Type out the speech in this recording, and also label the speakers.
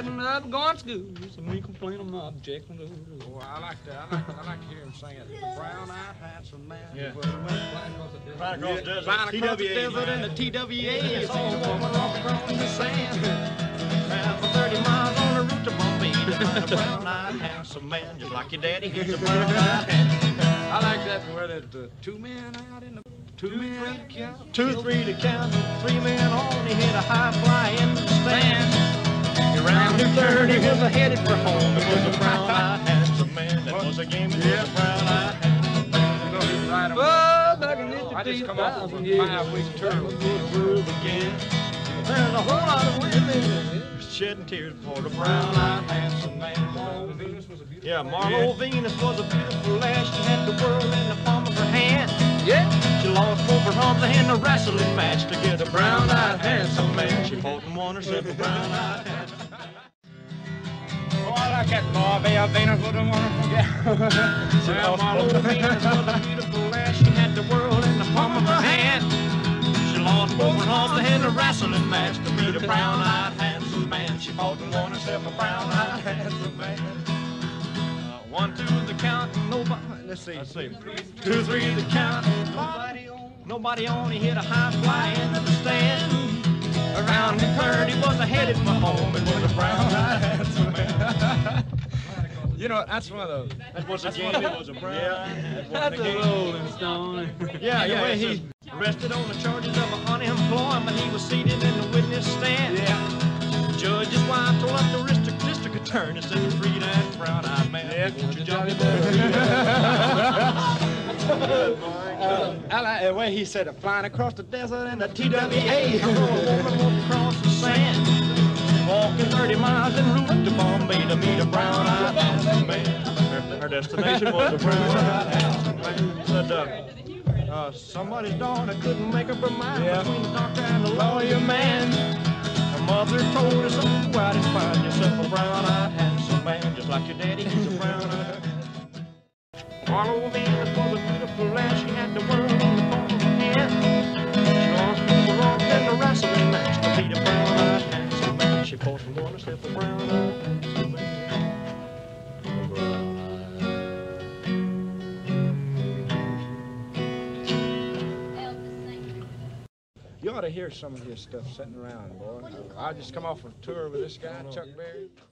Speaker 1: getting up, going to school. So me complain, I'm not objecting to it.
Speaker 2: Oh, I like that. I like to hear him sing it. The brown-eyed handsome man.
Speaker 3: Yeah.
Speaker 1: Flying across the desert.
Speaker 3: Flying across the desert.
Speaker 2: Flying across the desert in the TWA. It's all woman walking across the sand. Ran for 30 miles on the route to Bombay to find a brown-eyed handsome man, just like your daddy. He's a brown-eyed handsome man. I like that where the two men out in the 2, 3 to count. 2, 3 to count. 3 men only hit a high fly in the stand. Around 2:30 was headed for home. It was a brown-eyed handsome man. That was a game. It was a brown-eyed handsome man. You know he's right on.
Speaker 1: Oh, back in the
Speaker 2: I just come off of a 5-week tour.
Speaker 3: World again. There's a whole lot of women shedding tears for the brown-eyed handsome man. Yeah, Marlo Venus was a beautiful lass. She had the world in the palm of her hand.
Speaker 1: Yeah.
Speaker 3: She lost both her arms in a wrestling match to get a brown-eyed handsome man. She fought and won herself a brown-eyed handsome man.
Speaker 2: Oh, I like that Marlo Venus was a wonderful gal.
Speaker 3: Well, Marlo Venus was a beautiful lass. She had the world in the palm of her hand. She lost both her arms in a wrestling match to beat a brown-eyed handsome man. She fought and won herself a brown-eyed handsome man. 1, 2 the count. Nobody. Let's see. 2, 3 the count. Nobody only hit a high fly into the stand. Around 30 was headed for home. It was a brown-eyed handsome man.
Speaker 2: You know, that's one of those.
Speaker 3: That was a game. It was a brown-eyed.
Speaker 1: That's a Rolling Stone.
Speaker 3: Yeah. He's arrested on the charges of unemployment. He was seated in the witness stand.
Speaker 2: Yeah.
Speaker 3: The judge's wife told up the district attorney, said to free that brown-eyed man.
Speaker 2: Yeah.
Speaker 3: Won't you jolly
Speaker 2: I like the way he said it, flying across the desert in the TWA.
Speaker 3: A woman walked across the sand, walking 30 miles en route to Bombay to meet a brown-eyed handsome man. Her destination was a brown-eyed handsome man. Said, somebody's daughter couldn't make up her mind between the doctor and the lawyer man. Her mother told her, son, go out and find yourself a brown-eyed handsome man, just like your daddy, he's a brown-eyed. Marlo Venus was a beautiful lass. She had the world in the palm of her hand. She lost both her arms in the wrestling match to beat a brown-eyed handsome man. She fought and won herself a brown-eyed handsome man.
Speaker 2: You ought to hear some of his stuff sitting around, boy. I just come off a tour with this guy, Chuck Berry.